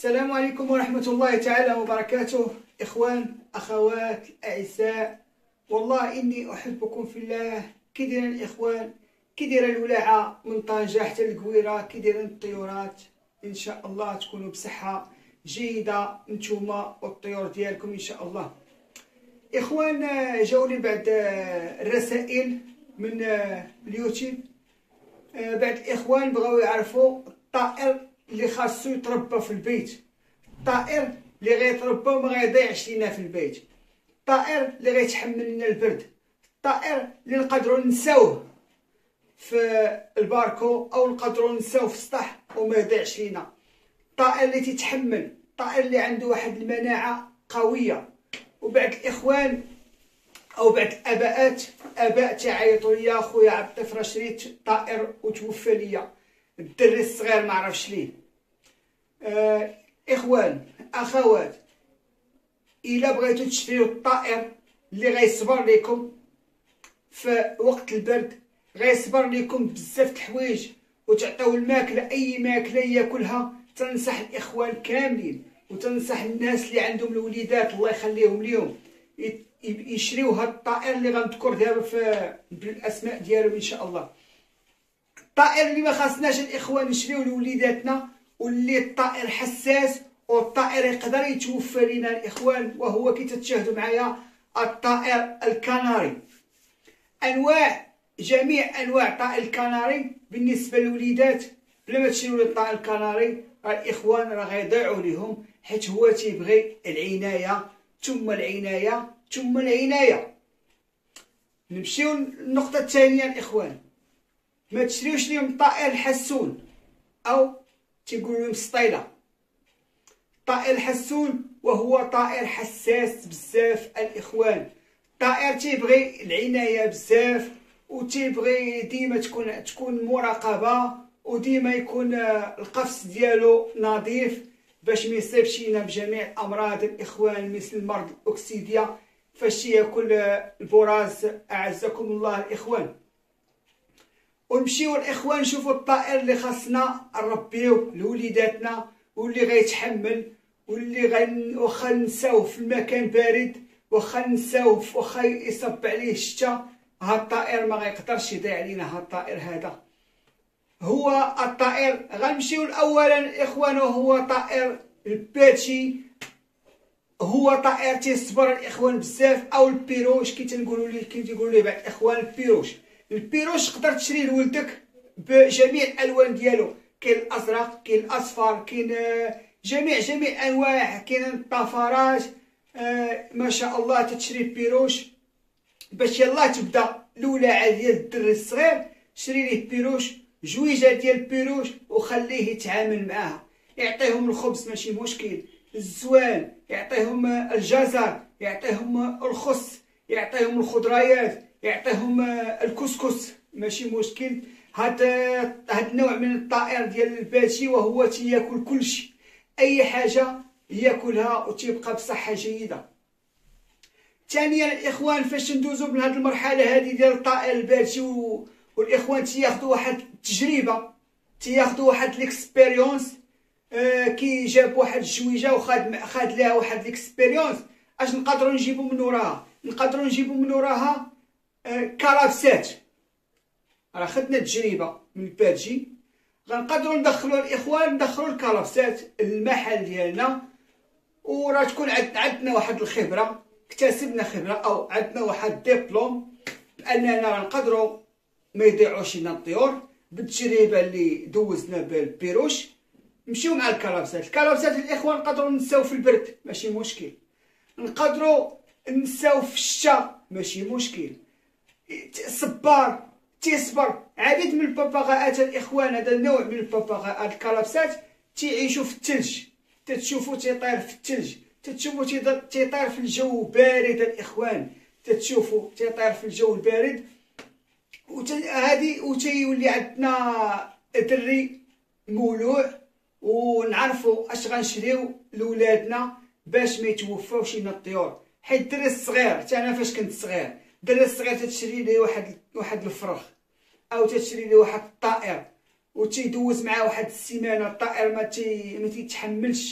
السلام عليكم ورحمة الله تعالى وبركاته. إخوان أخوات الأعزاء، والله إني أحبكم في الله. كي دايرين الإخوان؟ كي دايرة الولاعة من طنجة حتى القويرة؟ كي دايرين الطيورات؟ إن شاء الله تكونوا بصحة جيدة نتوما والطيور ديالكم إن شاء الله. إخوان، جاوني بعض الرسائل من اليوتيوب. بعض الإخوان بغاو يعرفوا الطائر اللي خاصو يتربى في البيت، الطائر اللي غيتربى وما غيضيعش لينا في البيت، الطائر اللي غيتحمل لنا البرد، الطائر اللي نقدروا نساوه في الباركو او نقدروا نساوه في السطح وما يضيعش لينا، الطائر اللي تيتحمل، الطائر اللي عنده واحد المناعه قويه. وبعض الاخوان او بعض الاباء تعيطوا لي: خويا عبد الطيف شريت طائر وتوفى ليا، الدري الصغير ما عرفش ليه. اخوان اخوات، الا بغيتو تشريو الطائر اللي غيصبر لكم في وقت البرد، غيصبر لكم بزاف د الحوايج وتعطيو الماكله، اي ماكله ياكلها، تنصح الاخوان كاملين وتنصح الناس اللي عندهم الوليدات الله يخليهم ليهم يشريو هاد الطائر اللي غنذكر دابا بالاسماء ديالهم ان شاء الله. الطائر اللي ما خاصناش الاخوان نشريو لوليداتنا، واللي الطائر حساس والطائر يقدر يتوفى لينا الاخوان، وهو كي تتشاهدوا معايا الطائر الكناري. جميع انواع طائر الكناري بالنسبه للوليدات، بلا ما تشريو الطائر الكناري الاخوان راه غيضيعوا ليهم، حيت هو تيبغي العنايه ثم العنايه ثم العنايه. نمشيو للنقطه الثانيه الاخوان، ما تشريوش ليهم الطائر الحسون او تيقولوا لهم سطيله. الطائر الحسون وهو طائر حساس بزاف الاخوان، الطائر تيبغي العنايه بزاف وتيبغي ديما تكون مراقبه، وديما يكون القفص ديالو نظيف باش ما يصيبش لينا بجميع الامراض الاخوان، مثل مرض الاكسيديا فاش ياكل البراز اعزكم الله الاخوان. ونمشيو الاخوان نشوفوا الطائر اللي خاصنا نربيوه لوليداتنا، واللي غيتحمل، واللي واخا نساوه في المكان بارد، واخا نساوه واخا يصب عليه الشتا، هاد الطائر ما غيقدرش يضيع علينا. هاد الطائر هذا هو الطائر، غنمشيو اولا الاخوان، وهو طائر الباتشي. هو طائر تيصبر الاخوان بزاف، او البيروش كي تنقولوا ليه، كي تيقولوا ليه بعض الاخوان البيروش تقدر تشري لولدك بجميع الالوان ديالو، كاين الازرق، كاين الاصفر، كاين جميع انواع، كاين الطفرات. ما شاء الله تتشري البيروش باش يلا تبدا الولاعه ديال الدري الصغير، شري ليه بيروش، جويجه ديال البيروش وخليه يتعامل معاها، يعطيهم الخبز ماشي مشكل، الزوان يعطيهم، الجزر يعطيهم، الخس يعطيهم، الخضريات يعطيهم، الكسكس ماشي مشكل. هاد النوع من الطائر ديال الباتشي وهو تياكل كلشي، اي حاجه ياكلها وتيبقى بصحه جيده. ثانيا الاخوان، فاش ندوزو من هاد المرحله هذه ديال الطائر الباتشي والاخوان تياخذوا واحد التجربه، تياخذوا واحد ليكسبيريونس، كي جاب واحد الجويجه وخاد لها واحد ليكسبيريونس، اش نقدروا نجيبوا من وراها؟ نقدروا نجيبوا من وراها كلابسات. راه خدنا تجربه من الباتشي، غنقدروا ندخلوا الاخوان، ندخلوا الكلابسات للمحل ديالنا، وراه تكون عندنا واحد الخبره، اكتسبنا خبره او عندنا واحد ديبلوم باننا نقدروا ما يضيعوش لنا الطيور بالتجربه اللي دوزنا بالبيروش. نمشيو مع الكلابسات الاخوان نقدروا نساو في البرد ماشي مشكل، نقدروا نساو في الشتاء ماشي مشكل، صبار تيصبر. عديد من الببغاءات الاخوان، هذا النوع من الببغاءات الكلابسات تيعيشوا في الثلج، تتشوفوا تيطير في الثلج، تتشوفوا تيطير في الجو بارد الاخوان، تتشوفوا تيطير في الجو البارد. وتيولي عندنا دري مولوع، ونعرفوا اش غنشريو لولادنا باش ما يتوفاوش لنا الطيور. حيت الدري الصغير، حتى انا فاش كنت صغير، الدري الصغير تتشري ليه واحد الفرخ او تتشري ليه واحد الطائر وتيدوز معاه واحد السيمانه، الطائر ما تيتحملش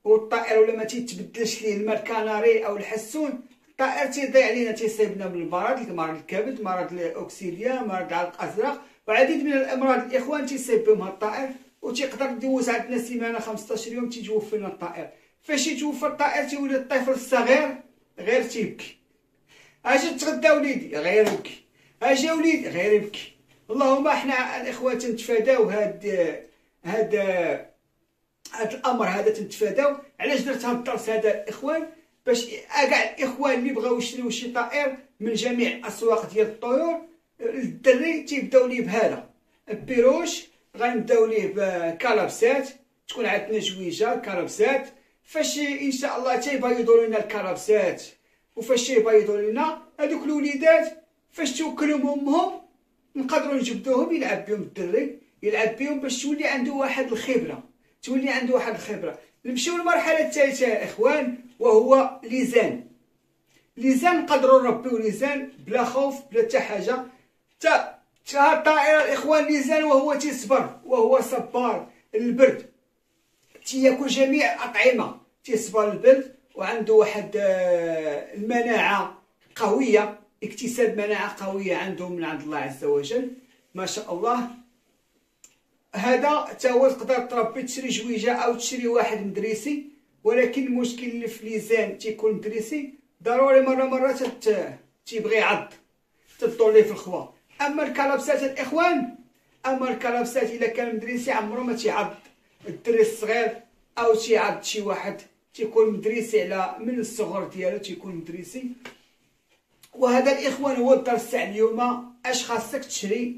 والطائر ولا ما تيتبدلش ليه الماء الكناري او الحسون، الطائر تيضيع لينا، تيصيبنا من المرض، مرض الكبد، مرض الاكسيديا، مرض العلق الازرق، وعديد من الامراض الاخوان تيصيب بهم الطائر، وتيقدر دوز عندنا سيمانه 15 يوم تيتوفى لنا الطائر. فاش يتوفى الطائر تيولي الطفل الصغير غير تيبكي، اجي تغدى وليدي غير يبكي، اجي وليدي غير يبكي. اللهم احنا الاخوان تنتفاداو هاد الامر هذا، تنتفاداو. علاش درت هاد الدرس هذا الاخوان؟ باش كاع الاخوان اللي بغاو يشريو شي طائر من جميع الاسواق ديال الطيور، الدري تيبداو ليه بهذا بيروش، غنبداو ليه بكلبسات، تكون عندنا جويجه كلبسات. فاش ان شاء الله تيبيضوا لنا الكلبسات، وفاش تيبيضوا لنا هذوك الوليدات، فاش توكلهم امهم نقدروا نجبدوهم يلعب بهم الدري، يلعب بهم باش تولي عنده واحد الخبره، تولي عنده واحد الخبره. نمشيو للمرحله الثالثه يا اخوان، وهو ليزان. ليزان نقدروا نربيو ليزان بلا خوف بلا حتى حاجه. تا الطائر الاخوان ليزان وهو تيصبر، وهو صبار البرد، تياكل جميع الاطعمه، تيصبر البرد، وعنده واحد المناعه قويه، اكتساب مناعه قويه عنده من عند الله عز وجل، ما شاء الله. هذا تا هو تقدر تربي، تشري جويجه او تشري واحد مدريسي، ولكن المشكل اللي في ليزان تيكون مدريسي ضروري مره تيبغي يعض، تدور ليه في الخوا. اما الكلبسات الاخوان، اما الكلبسات الا كان مدريسي عمره ما تيعض الدري الصغير، او تيعض شي واحد، تيكون مدريسي على من الصغر ديالو تيكون مدريسي. وهذا الاخوان هو الدرس تاع اليوم. اش خاصك تشري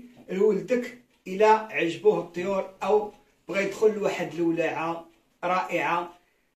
لولدك الى عجبوه الطيور، او بغى يدخل لواحد الولاعه رائعه